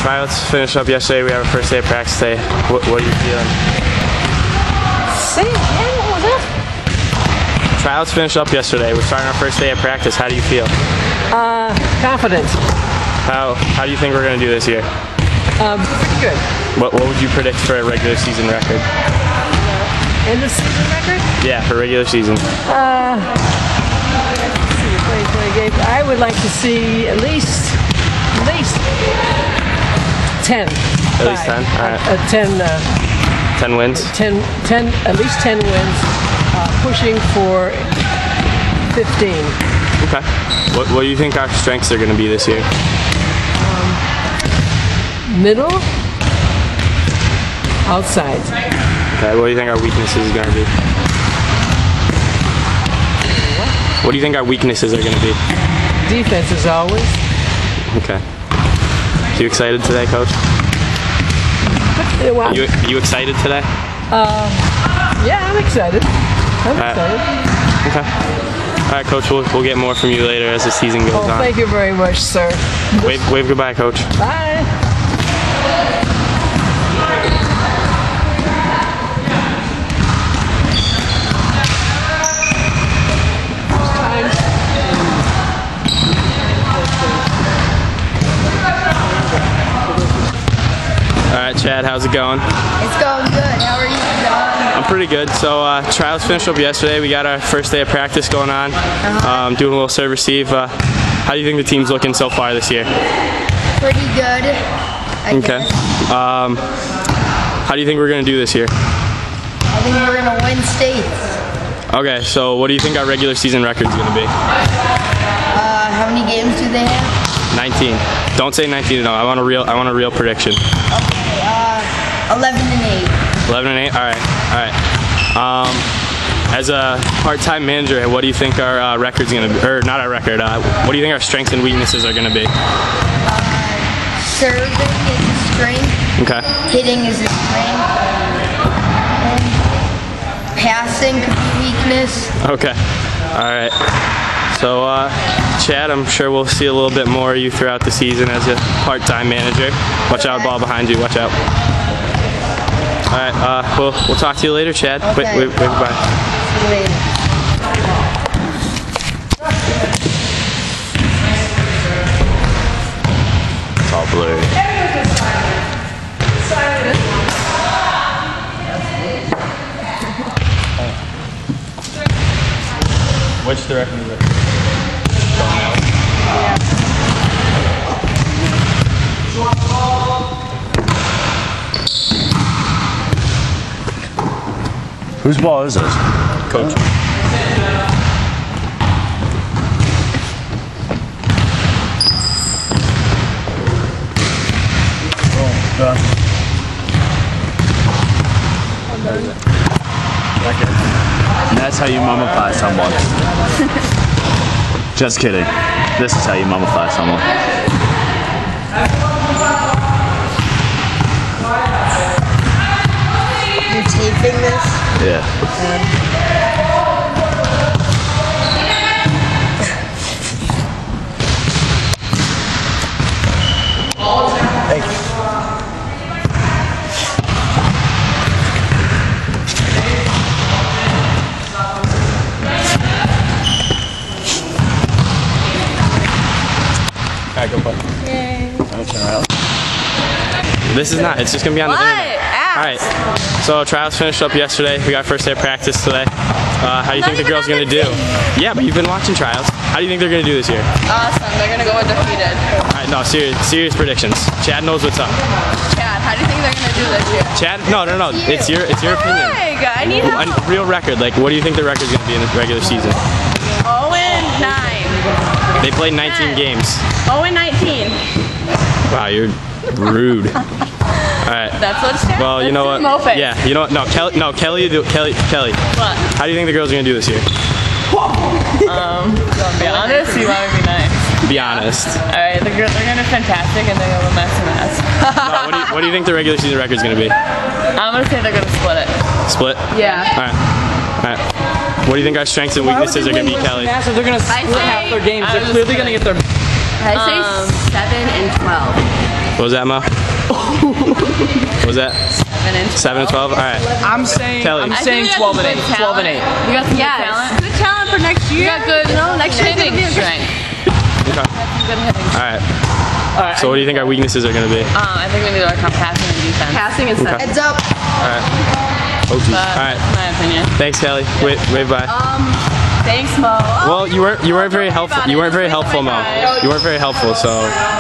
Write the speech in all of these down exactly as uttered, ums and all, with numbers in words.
tryouts finished up yesterday. We have our first day of practice today. What, what are you feeling? Say it again, what was that? Tryouts finished up yesterday. We're starting our first day of practice. How do you feel? Uh, confident. How How do you think we're going to do this year? Um, pretty good. What What would you predict for a regular season record? Uh, end of season record? Yeah, for regular season. Uh, let's see, twenty twenty games. I would like to see at least, at least ten. At least ten? All right. Uh, ten, uh, ten wins? ten, ten, at least ten wins, uh, pushing for fifteen. Okay. What, what do you think our strengths are going to be this year? Um, middle, outside. Okay, what do you think our weaknesses is going to be? What? What do you think our weaknesses are going to be? Defense as always. Okay. You excited today, Coach? But, well, You, you excited today? Uh, yeah, I'm excited. I'm All right. excited. Okay. All right, Coach, we'll, we'll get more from you later as the season goes Oh, on. thank you very much, sir. Wave, wave goodbye, Coach. Bye. All right, Chad, how's it going? It's going good. How are you, John? I'm pretty good. So uh, trials finished up yesterday. We got our first day of practice going on. Uh-huh. Um, doing a little serve receive. Uh, how do you think the team's looking so far this year? Pretty good, I Okay. guess. Um, how do you think we're gonna do this year? I think we're going to win states. Okay, so what do you think our regular season record's gonna be? Uh, how many games do they have? nineteen. Don't say nineteen. No, I want a real. I want a real prediction. Okay, uh, eleven and eight. eleven and eight. All right. All right. Um, as a part-time manager, what do you think our uh, record's gonna be? Or not our record. Uh, what do you think our strengths and weaknesses are gonna be? Uh, serving is a strength. Okay. Hitting is a strength. And passing could be weakness. Okay. All right. So, uh, Chad, I'm sure we'll see a little bit more of you throughout the season as a part-time manager. Watch out, ball behind you. Watch out. All right. Uh, we'll we'll talk to you later, Chad. Okay. Wait, wait, wait, bye. See you later. It's all blurry. Which direction is it? Whose ball is this? Coach. Oh, done. And that's how you mummify someone. Just kidding. This is how you mummify someone. You're taping this? Yeah. Thank you. All right, go play. Yay. This is not. It's just gonna be on the What? internet. Ask. All right. So trials finished up yesterday. We got first day of practice today. Uh, how do you Not think the even girls on gonna the do? team. Yeah, but you've been watching trials. How do you think they're gonna do this year? Awesome. They're going to go undefeated. All right, no, serious, serious predictions. Chad knows what's up. Chad, how do you think they're going to do this year? Chad, no, no, no. It's your, it's your opinion. Meg, I need A help. real record. Like, what do you think the record's gonna be in the regular season? oh and nine. They played nineteen games. oh and nineteen. Wow, you're rude. All right. That's what's Chad. Well, you know what? Mofet. Yeah, you know what? No, Kelly. No, Kelly. Do Kelly. Kelly. What? How do you think the girls are gonna do this year? Um, to be honest, you want to be nice. Be honest. Alright, they're, they're going to be fantastic and they're going to mess and mess. No, what, do you, what do you think the regular season record's gonna be? I'm going to say they're going to split it. Split. Yeah. All right. All right. What do you think our strengths and weaknesses are gonna be, Kelly? Massive, they're going to split say- half their games. I They're was clearly going to get their... I say Um, seven and twelve. What was that, Mo? What was that? Seven and Seven and twelve? Alright. I'm saying, Kelly. I'm I saying think we twelve got and some eight. good twelve and eight. We got some Yes. good talent. Good talent for next We year. got good, No, next year hitting strength. Okay. Good hitting. Alright. Alright. So what do you think our weaknesses are going to be? Um, I think we need to work on passing and defense. Passing and stuff. Heads up. Alright. Oh, geez. But Alright. that's my opinion. Thanks, Kelly. Wait, wave bye. Um, thanks, Mo. Oh, Well, you weren't you weren't very helpful. You weren't very helpful, Mo. You weren't very helpful, so.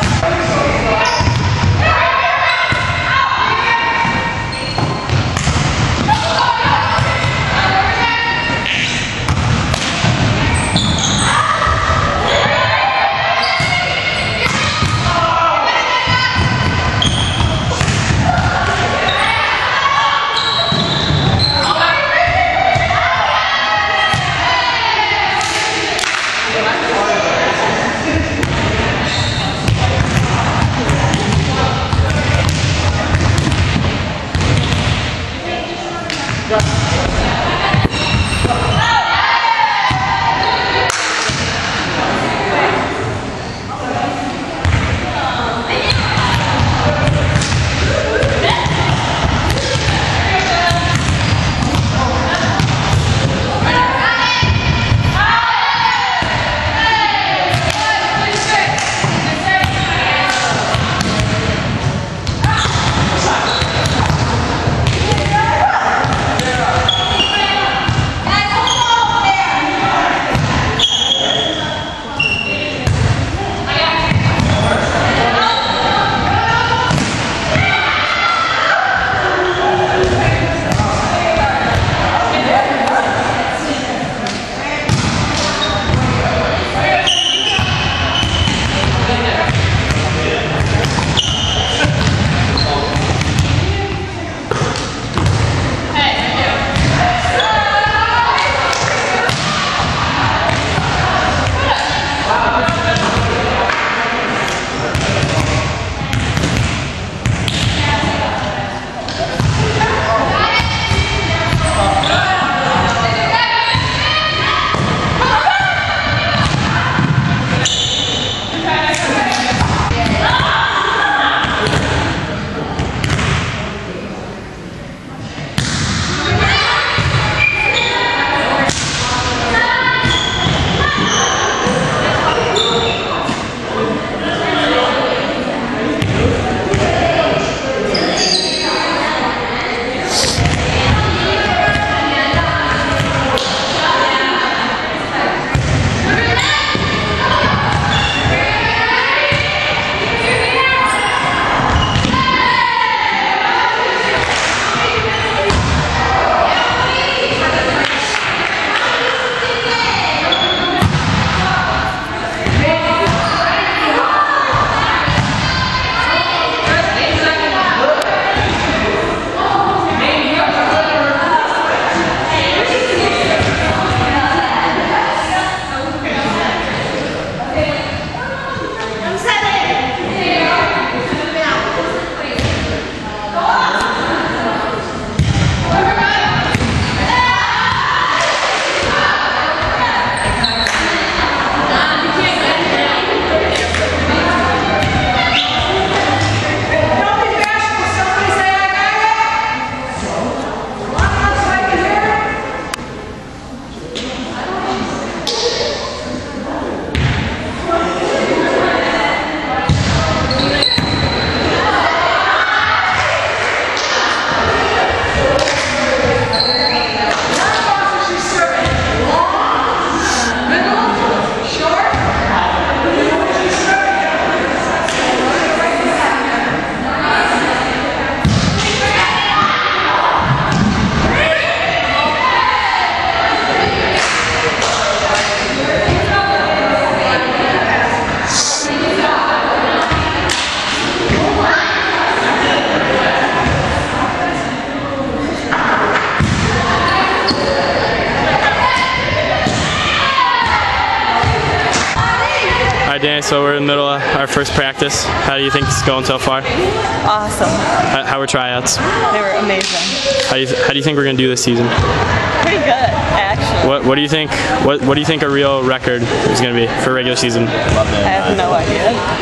Danny, so we're in the middle of our first practice. How do you think it's going so far? Awesome. How, how were tryouts? They were amazing. How do you, how do you think we're going to do this season? Pretty good, actually. What What do you think? What What do you think a real record is going to be for regular season? I have no idea.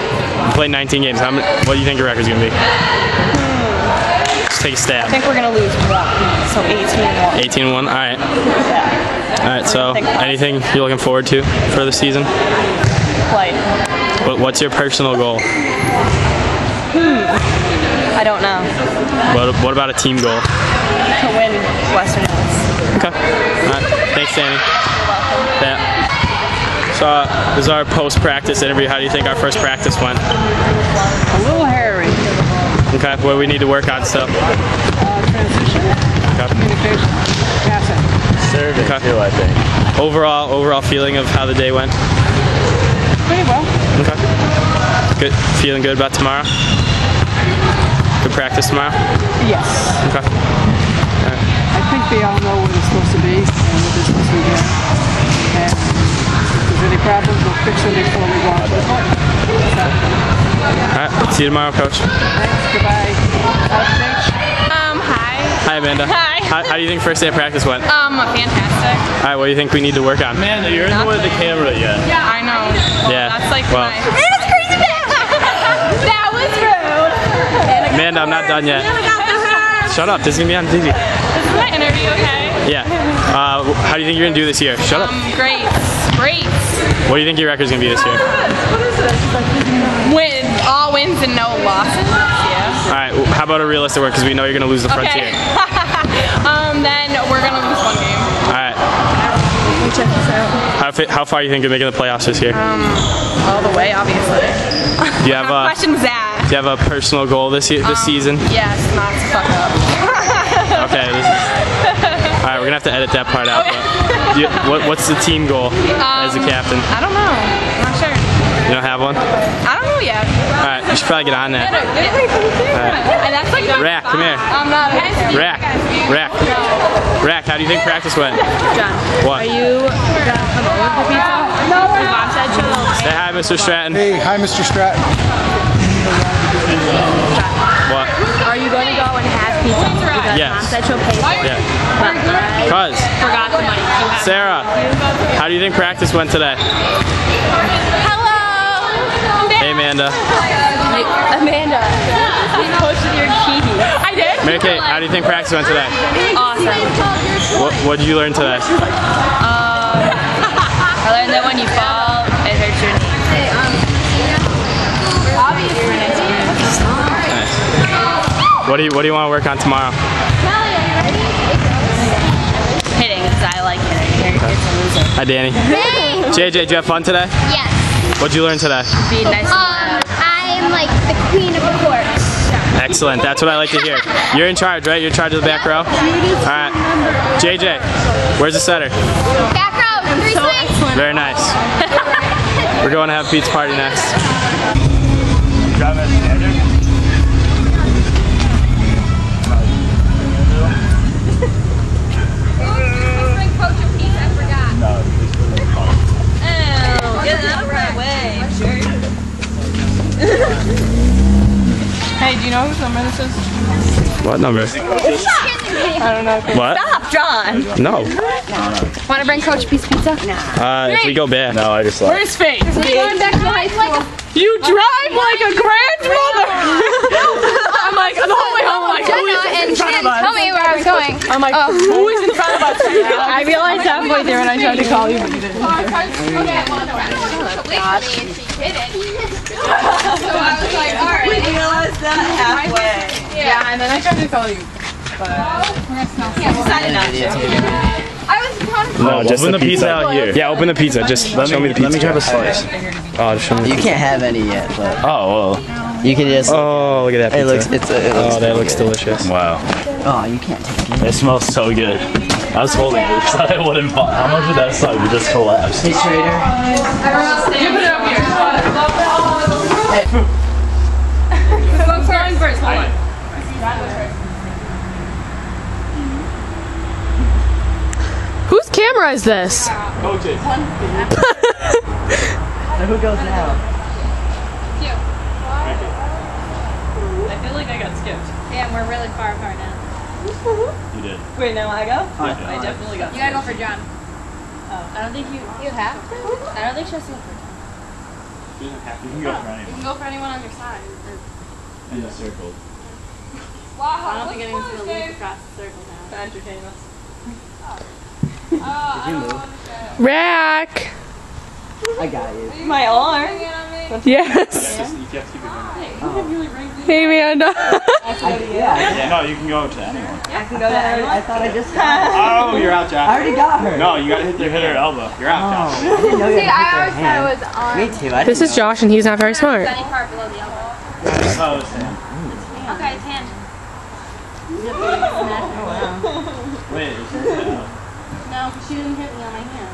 You played nineteen games. How many, what do you think your record's gonna be? Just take a stab. I think we're gonna lose one, so eighteen and one. eighteen and one. All right. Yeah. All right. So, anything you're looking forward to for the season? Play. What, what's your personal goal? Hmm. I don't know. What, what about a team goal? To win Western Hills. Okay. All right. Thanks, Danny. You're welcome. Yeah. So uh, this is our post-practice interview. How do you think our first practice went? A little hairy. Okay. What do we need to work on still? Uh, transition, Okay. communication, passing. Serving Okay. too, I think. Overall, overall feeling of how the day went. Pretty well. Okay. Good. Feeling good about tomorrow? Good practice tomorrow? Yes. Okay. I think they all know what it's supposed to be and what they're supposed to be doing. And if there's any problems, we'll fix them before we go on to the court. So, Alright, see you tomorrow, Coach. thanks, goodbye. Out of stage. Um, hi. Hi, Amanda. Hi. How, how do you think first day of practice went? Um, fantastic. Alright, what do you think we need to work on? Amanda, you're in the way of the camera yet. Yeah, I know. Well, Yeah, That's like well. my. That's crazy bad. That was rude. Amanda, I'm not done yet. Shut up, this is gonna be on T V. Is my interview okay? Yeah. Uh, how do you think you're gonna do this year? Shut up. Um, great. Great. What do you think your record's gonna be this year? Win. All wins and no losses. Yeah. Alright, how about a realistic one? Because we know you're gonna lose the Okay. frontier. um, then we're gonna lose one game. Alright. Check this out. How, fi- how far do you think you're making the playoffs this year? Um, all the way, obviously. Do you have What a question was that? Do you have a personal goal this year, this Um, season? Yes, not to fuck up. Okay. This is, all right, we're gonna have to edit that part out. But do you, what, what's the team goal as a Um, captain? I don't know. I'm not sure. You don't have one? All I don't know yet. right, you should probably get on that. And that's like Rack, come here. I'm not a Rack, Rack, Rack. How do you think practice went? John, What? are you gonna come over for pizza? No. Your mom said she'll. Say hi, Mister Stratton. Hey, hi, Mister Stratton. What? Are you going to go and have pizza? Because Yes. mom said she'll pay for it. Yeah. But I Cuz, forgot the money. You have Sarah, how do you think practice went today? Hello. Hey, Amanda. Amanda, you posted your keys. I did. Mary Kate, how do you think practice went today? Awesome. What What did you learn today? I learned that when you fall, it hurts your knee. What do you What do you want to work on tomorrow? Hitting, because I like hitting. It's a loser. Hi, Danny. J J, did you have fun today? Yes. What'd you learn today? Be nice. Um, I'm like the queen of the court. Excellent. That's what I like to hear. You're in charge, right? You're in charge of the back row? All right. J J, where's the setter? Back row, three swings. Very nice. We're going to have a pizza party next. Bring Coach a pizza. I forgot. Oh, get out of my way. Hey, do you know whose number this is? What number? I don't know. What? Stop, John. No. Want to bring Coach a piece of pizza? Uh, if we go back. No, I just left. Where's Faith? We're going back to high school. You drive like a grandmother. I'm like, the whole way home, I'm like, who is And in she front of didn't us? tell me where I was going. I'm like, Oh. who is in front of us? I realized halfway there and I tried to call you, but you didn't. Yeah, and then I tried to call you. No, just open the the pizza. pizza out here. Yeah, open the pizza. Just Let show me me, the pizza. let me grab a slice. Oh, just show me the You pizza. can't have any yet, but Oh, well. you can just. Oh, look at that it pizza. looks. It's. It looks Oh, that looks delicious. Wow. Oh, you can't take it. It smells so good. I was holding it so I wouldn't fall. How much would that suck? We just collapsed. Hey, Trader. Give it up here. Who's going first? Hold on. Whose camera is this? Coaches. Who goes now? I feel like I got skipped. Damn, we're really far apart now. You did. Wait, now I go? Yeah. I definitely got You gotta go for John. I don't think you. You have to? I don't think she has to go for You can go for You anyone. can go for anyone on your side. In the circle. I don't think anyone's going to leap across the circle now. To entertain us. Rack. I got you. My alarm. Yes. Just, you have to keep it going. Hey, Amanda. I, yeah, Yeah, no, you can go to anyone. I can go to anyone. I thought I just got her. Oh, you're out, Josh. I already got her. No, you gotta hit, you hit her elbow. You're out, Oh, Josh. I didn't know you See, had I to always hit thought her it was hand. on Me too. I This didn't is know. Josh, and he's not very smart. any part below the elbow. Oh, it's him. Okay, it's hand. Wait, it's his hand. No, because she didn't hit me on my hand.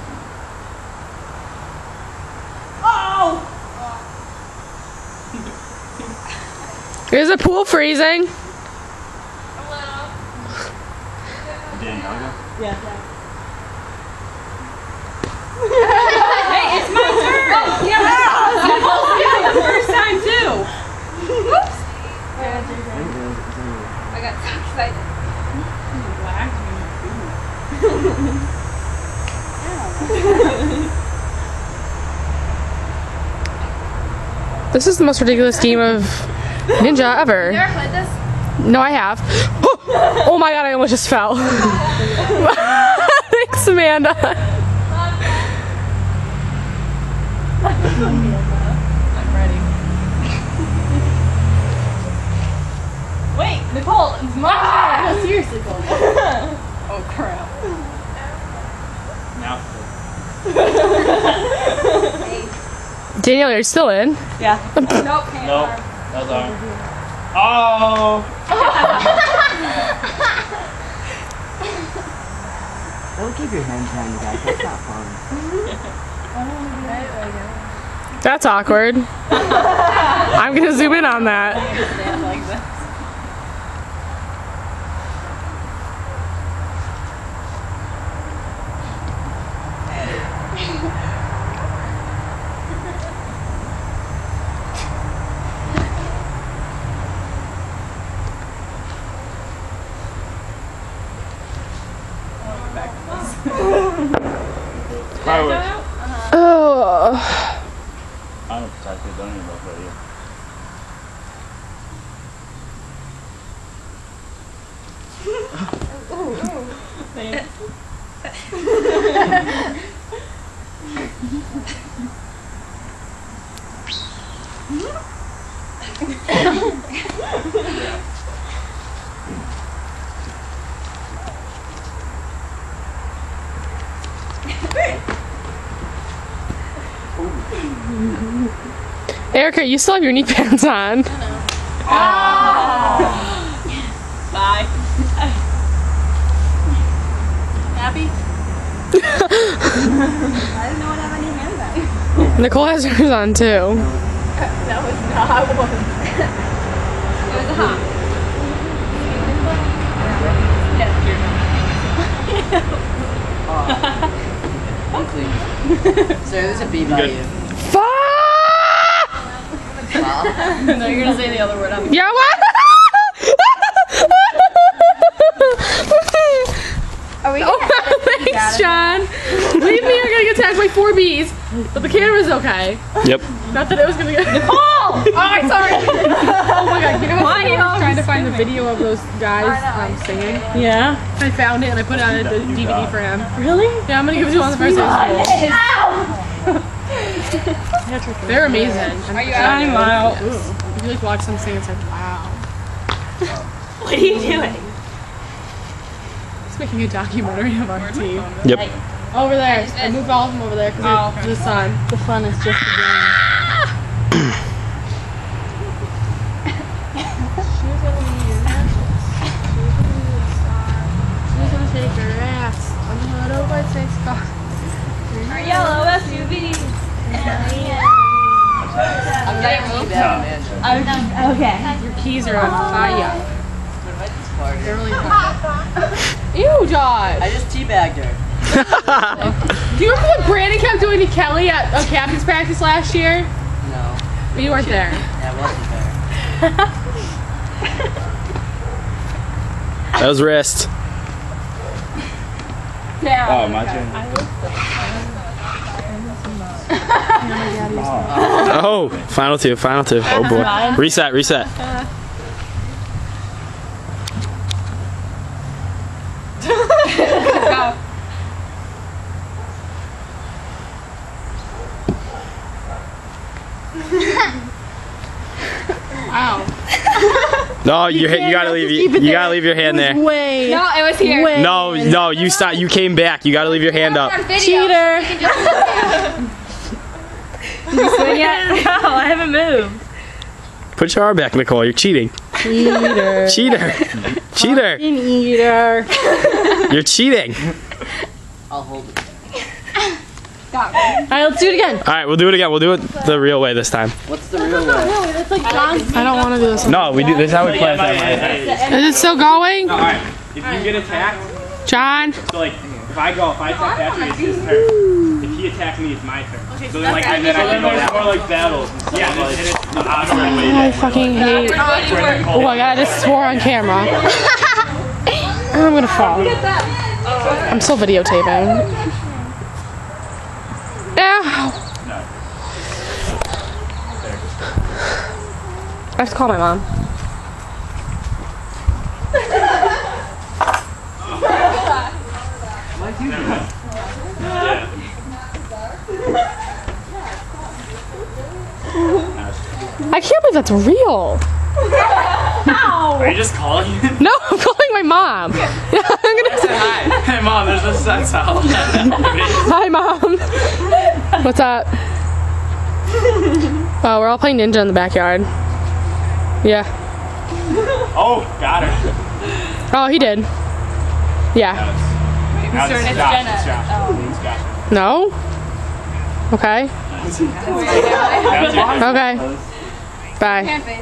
Is the pool freezing? Dan, you wanna go? Hey, it's my turn! Oh, yeah! Yeah, the first time too! Oops. I got so excited. This is the most ridiculous team of ninja ever. You ever played this? No, I have. Oh my god, I almost just fell. Thanks, Amanda. I'm ready. Wait, Nicole, it's my turn! No, seriously, Cole. Oh, crap. Now. Danielle, you're still in. Yeah. Nope. Hand Nope. arm. That's arm. Oh! Don't keep your hands behind you guys. That's not fun. That's awkward. I'm gonna zoom in on that. Stand like this. Fireworks. Oh. I'm a protected, don't even know about you. Erica, you still have your knee pads on. Bye. Happy? I didn't know I have any handbags. Nicole has hers on too. That was not one. It was a hop. So there's a B by you. Fuck! No, you're gonna say the other word. I'm Yeah, what? Are we Oh, gonna thanks, John. Leave me, I'm gonna get attacked by four bees. But the camera's okay. Yep. Not that it was gonna get. Nicole! Oh, I'm sorry. Oh my god, you know what? I was trying to find the video of those guys um, singing. Yeah. I found it and I put it on a D V D got for him. Really? Yeah, I'm gonna give it to you on the first day of school. They're amazing. Are you I'm out. If you like watch them sing, it's like, wow. What are you doing? It's making a documentary of our team. Yep. Over there. I moved all of them over there because Oh, of the sun. The fun is just beginning. She's gonna take her ass on the hood over six car. Our yellow S U V. I'm getting teabagged, Amanda. Okay. Your keys are on fire. Party. They're really hot. Ew, Josh. I just teabagged her. Do you remember what Brandon kept doing to Kelly at a captain's practice last year? No. But you weren't there. Yeah, I wasn't there. That was wrist. Yeah. Oh, my turn. Oh, final two, final two. Oh boy. Reset, reset. No, you you gotta leave you, you gotta leave your hand there. Way. No, it was here. Way. No, no, you stop. You came back. You gotta leave your hand up. Cheater. No, I haven't moved. Put your arm back, Nicole. You're cheating. Cheater. Cheater. Cheater. Eater. You're cheating. I'll hold it. Alright, let's do it again. All right, we'll do it again. We'll do it the real way this time. What's the real way? I don't want to do this. No, we do. This is how we play. Is it still going? All right. If you get attacked, John? so like if I go, if I attack Patrick, it's his turn. If he attacks me, it's my turn. So then like I then I can go that way. More like battles. Yeah, like it's the opposite way. I fucking hate. Oh my god, I just swore on camera. I'm gonna fall. I'm still videotaping. Ow. I have to call my mom. I can't believe that's real. Are you just calling it? No, I'm calling my mom. I'm gonna say Hi. Hey mom, there's a sense out. hi, mom. What's up? Oh, we're all playing ninja in the backyard. Yeah. Oh, got her. Oh, he did. Yeah. Now it's, it's Josh. It's Josh. It's Josh. No? Okay. Okay. Bye.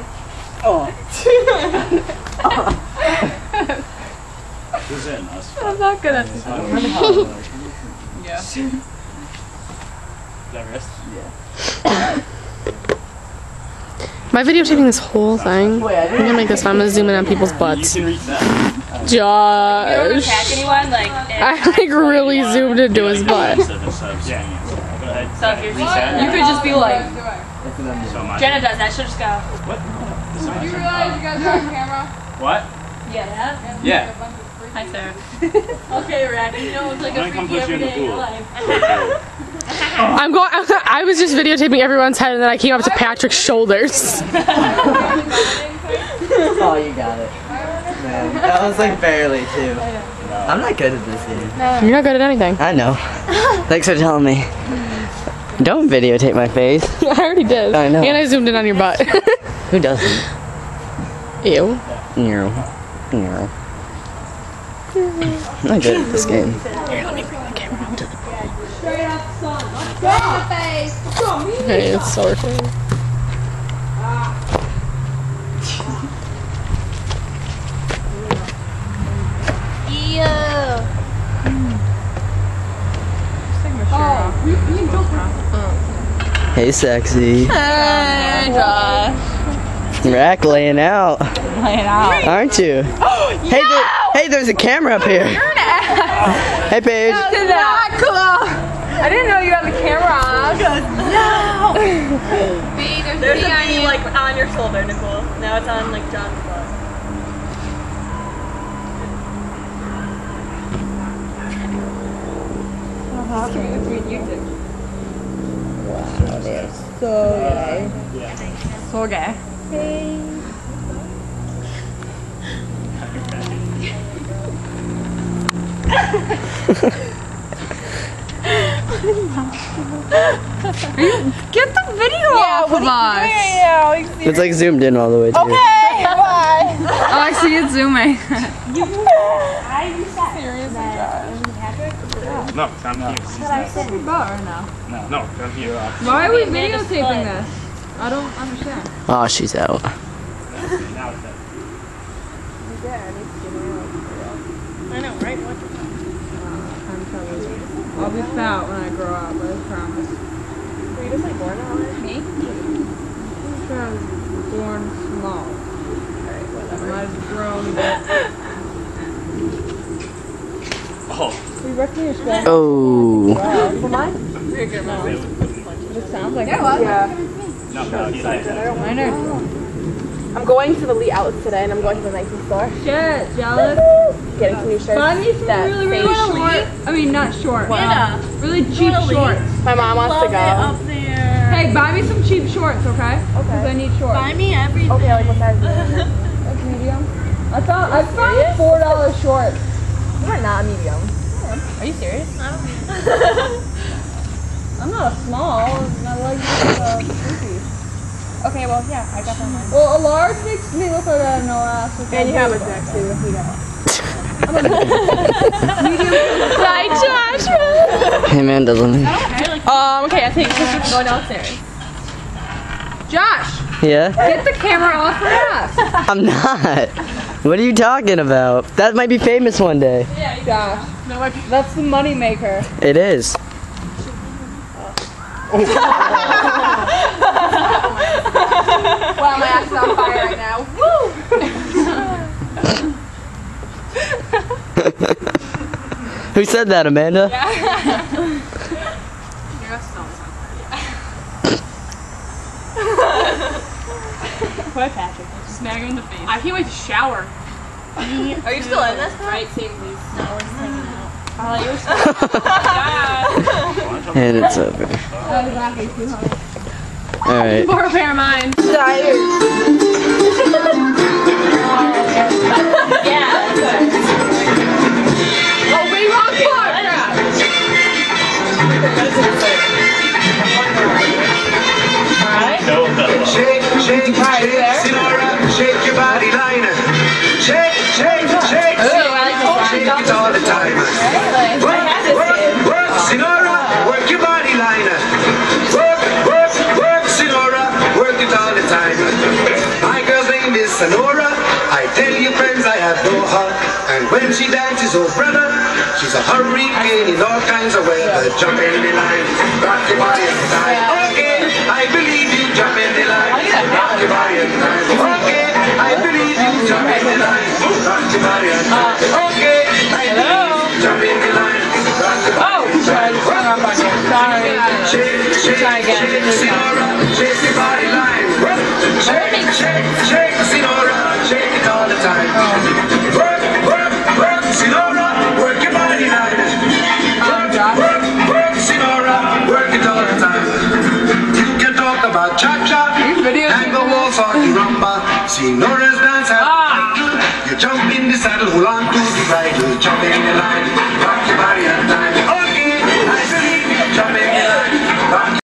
Who's in us? I'm not good at this. Yeah. Is that wrist? Yeah. Am I videotaping this whole thing? I'm gonna make this fun. I'm gonna zoom in on people's butts. You can reach that. Josh. Catch anyone? Like, I like really zoomed into his butt. Yeah. Go ahead. so if you're you could just be like, So much. Jenna does that. She'll just go. What? Did you realize you guys are on camera? What? Yeah. Yeah. Hi, Sarah. Okay, Rack. You know, it's like I'm a gonna come freaky put you in the everyday pool. life. I'm going. I was just videotaping everyone's head, and then I came up to Patrick's shoulders. Oh, you got it. Man, that was like barely too. I'm not good at this game. You're not good at anything. I know. Thanks for telling me. Don't videotape my face. I already did. I know. And I zoomed in on your butt. Who doesn't? Ew. No. No. I'm not good at this game. Here, let me bring the camera up to the Hey, it's so recording. Hey, sexy. Hey, Josh. Rack laying out. Laying out. Aren't you? Hey, there, hey, there's a camera up here. Hey, Paige. Not cool. I didn't know you had the camera on. No. B, there's a B like on your shoulder, Nicole. Now it's on like John's butt. Wow, they're so gay. So gay. Get the video off of us. It's like zoomed in all the way too. Okay, bye. Oh, I see it zooming. No, I'm here. No, no, I'm here. Why are we videotaping this? I don't understand. Oh, she's out. Now it's that. I know, right? What? I'll be fat when I grow up, I promise. Were you just like born out of me? I was born small. Alright, whatever. I was grown bit. Oh. We reckon you're small. Oh. For mine? You're good, Mom. Just Sounds like Yeah, well, Yeah. No, no, he's like, I know. I'm going to the Lee Outlets today, and I'm going to the Nike store. Shit, jealous. Getting some new shirts. Buy me some that really, really fade. short. I mean, not short. Wow. Really cheap shorts. My mom wants to go. Hey, buy me some cheap shorts, okay? Because I need shorts. Buy me everything. Okay, like what size is it? Like medium. I found I found four dollar shorts. You are not medium. Are you serious? I'm not a small. My legs are three. Okay, well, yeah, I got that one. Well, a large makes me look like I have no ass. which And I you have do. a neck too. You got. Right, Josh. Hey man, doesn't he? Um. Okay, I think this is going downstairs. Josh, Yeah? get the camera off her ass. I'm not. What are you talking about? That might be famous one day. Josh, that's the money maker. It is. Wow, my ass is on fire right now. Woo! Who said that, Amanda? Your ass is almost on fire. What, Patrick? Smack him in the face. I can't wait to shower. Are you still in this? Right, same please. No, we're just hanging out. Oh, you were still. And it's over. Alright. Poor pair of mine. Oh, wait, wrong part. no, no. Shake, shake, shake, Sinora, shake your body liner. Shake, shake, shake, shake it all the time. Work, work, work, Sinora, work your body liner. Work, work, work, Sinora, work it all the time. My girl's name is Sonora. I tell you friends, I have no heart. And when she dances, oh brother, she's a hurricane in all kinds of weather. Jump in the line, rock your body and time. Okay, I believe you. Jump in the line, rock your body and time. Okay, I believe you. Jump in the line, rock your body and time. Okay, I believe you. Jump in the line, rock your body and time. Sorry. Shake, shake, shake, Sinora, shake your body line. Shake, shake, shake, Sinora, shake it all the time. Work, work, work, Sinora, work your body line. Work, work, work, Sinora, work it all the time. You can talk about cha-cha, tango waltz or the rumba. Sinora's dance have ah. You jump in the saddle, hold on to the bridle, jump in the line, rock your body and time. Okay, I believe you, jump in the line, rock